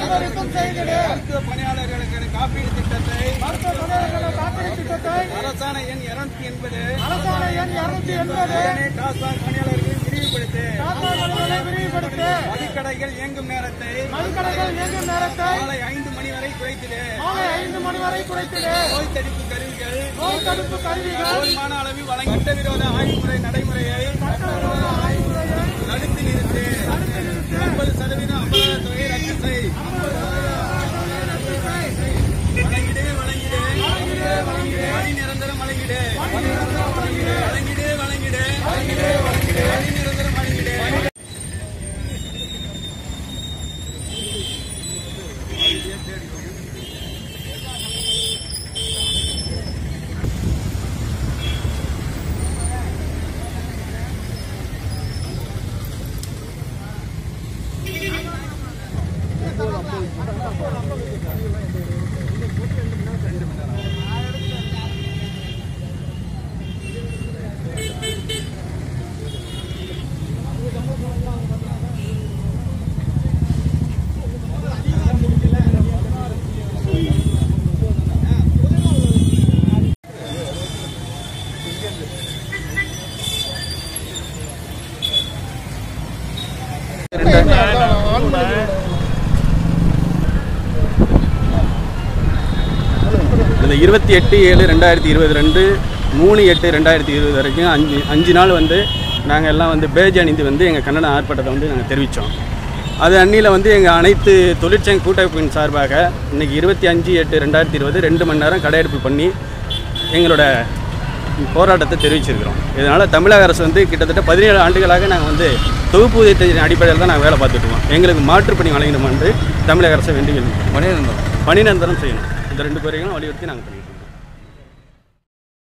மருத்துவ பணியாளர்களுக்கான காப்பீடு திட்டத்தை அரசாணை எண் 280 உடனே டாஸ்மாக் பணியாளர்கள் விரிவுபடுத்து மதுக்கடைகள் இயங்கும் நேரத்தை மாலை 5 மணி வரை குறைத்திடு நோய் தடுப்பு கருவிகள் போதுமான அளவில் வழங்கி சட்டவிரோத ஆய்வுமுறை நடைமுறையை தடுத்து நிறுத்து 50% அபராத தொகையை ரத்து செய் பணி நிரந்தரம் வழங்கிடு நிரந்தரம் வழங்கிடு இந்த 28/7/2022 3/8/2020 வரைக்கும் 5 நாள் வந்து நாங்கள் எல்லாம் வந்து பேஜ் அணிந்து வந்து எங்கள் கண்டன ஆர்ப்பாட்டத்தை வந்து நாங்கள் தெரிவித்தோம். அது அன்னியில் வந்து எங்கள் அனைத்து தொழிற்சங்க கூட்டமைப்பின் சார்பாக இன்றைக்கி 25/8/2020 2 மணி நேரம் கடையெடுப்பு பண்ணி எங்களோட போராட்டத்தை தெரிவிச்சிருக்கிறோம். இதனால் தமிழக அரசு வந்து கிட்டத்தட்ட 17 ஆண்டுகளாக நாங்கள் வந்து தொகுப்பூதியத்தின் அடிப்படையில் தான் நாங்கள் வேலை பார்த்துட்டுருக்கோம். எங்களுக்கு மாற்றுப்பணி வழங்கணும் என்று தமிழக அரசை வேண்டி பணி நிரந்தரம் செய்யணும். இந்த 2 பேரையும் வலியுறுத்தி நாங்கள்